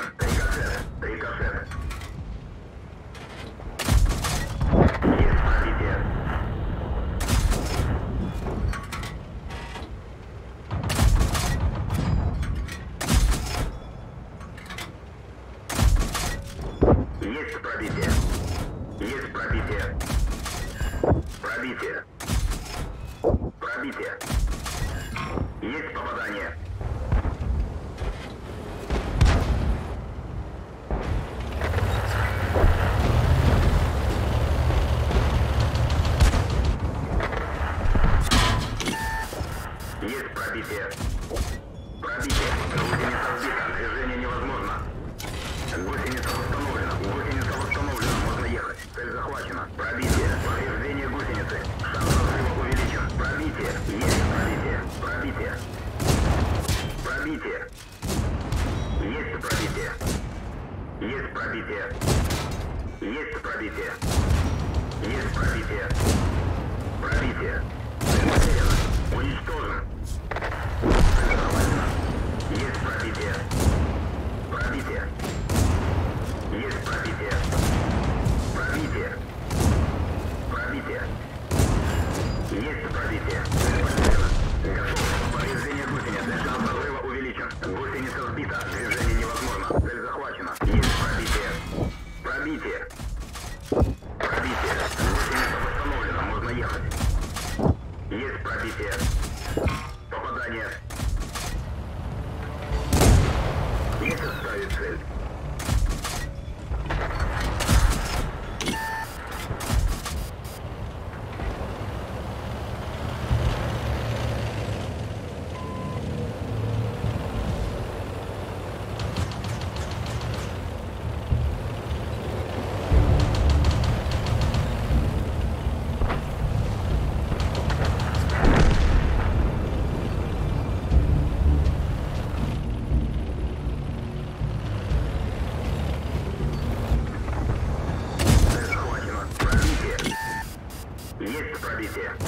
увеличен. Рикошет. Рикошет. Есть пробитие. Есть пробитие. Есть пробитие. Пробитие. Пробитие. Есть попадание. Есть пробитие. Пробитие. Гусеница сбита. Движение невозможно. Гусеница восстановлена. Гусеница восстановлена. Можно ехать. Цель захвачена. Пробитие. Повреждение гусеницы. Шанс разрыва увеличен. Пробитие. Есть пробитие. Пробитие. Пробитие. Есть пробитие. Есть пробитие. Есть пробитие. Есть пробитие. Пробитие. Цель потеряна. Уничтожен. Цель захвачена. Есть пробитие. Пробитие. Есть пробитие. Пробитие. Пробитие. Есть пробитие. Цель потеряна. Готов. Повреждение гусеницы. Шанс разрыва увеличен. Гусеница сбита. Движение невозможно. Цель захвачена. Есть пробитие. Пробитие. Пробитие. Гусеница восстановлена. Можно ехать. Есть пробитие. Попадание. Есть оставить цель. Цель захвачена. Пробитие. Есть пробитие.